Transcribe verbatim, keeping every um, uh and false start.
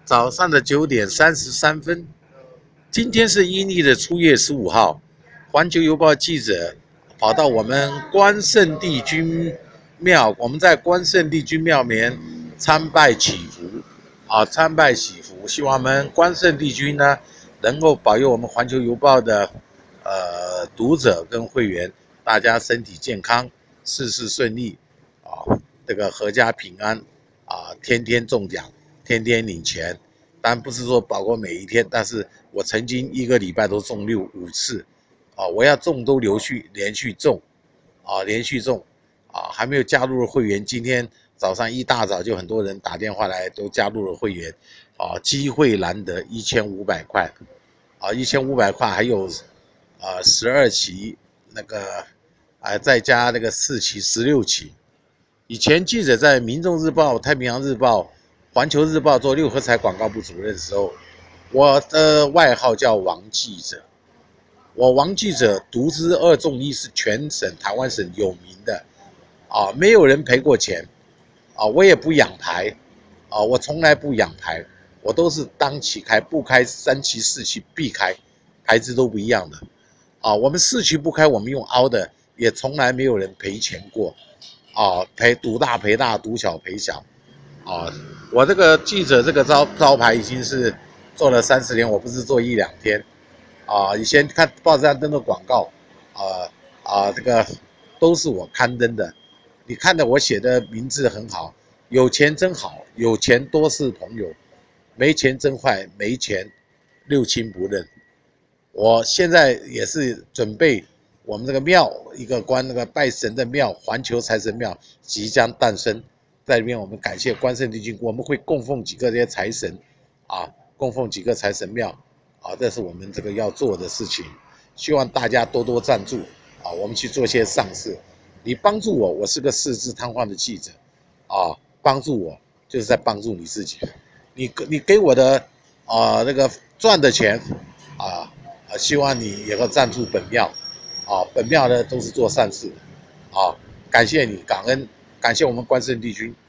早上的九点三十三分，今天是阴历的初月十五号。环球邮报记者跑到我们关圣帝君庙，我们在关圣帝君庙里面参拜祈福啊，参拜祈福，希望我们关圣帝君呢能够保佑我们环球邮报的呃读者跟会员，大家身体健康，事事顺利啊，这个阖家平安啊，天天中奖，天天领钱。当然不是说保过每一天，但是我曾经一个礼拜都中六五次，啊，我要中都连续连续中，啊，连续中，啊，还没有加入的会员，今天早上一大早就很多人打电话来，都加入了会员，啊，机会难得，一千五百块，啊，一千五百块还有，啊，十二期那个，啊，再加那个四期十六期。以前记者在《民众日报》、《太平洋日报》、《环球日报》做六合彩广告部主任的时候，我的外号叫王记者。我王记者独资二中一，是全省台湾省有名的啊，没有人赔过钱啊，我也不养牌啊，我从来不养牌，我都是当期开，不开三期四期必开，牌子都不一样的啊。我们四期不开，我们用凹的，也从来没有人赔钱过啊，赔赌大赔大，赌小赔小啊。我这个记者这个招招牌已经是做了三十年，我不是做一两天。啊，以前看报纸上登的广告，啊啊，这个都是我刊登的。你看的我写的名字很好，有钱真好，有钱多是朋友，没钱真坏，没钱六亲不认。我现在也是准备我们这个庙，一个关那个拜神的庙，环球财神庙即将诞生，在里面我们感谢关圣帝君，我们会供奉几个这些财神，啊，供奉几个财神庙。啊，这是我们这个要做的事情，希望大家多多赞助啊，我们去做些善事。你帮助我，我是个四肢瘫痪的记者，啊，帮助我就是在帮助你自己。你你给我的啊那个赚的钱啊啊，希望你也要赞助本庙啊，本庙呢都是做善事啊，感谢你，感恩感谢我们关圣帝君。